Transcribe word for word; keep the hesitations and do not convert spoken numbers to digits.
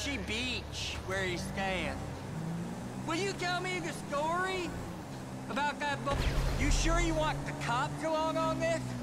Beachy Beach, where he's staying. Will you tell me the story about that boat? You sure you want the cops along on this?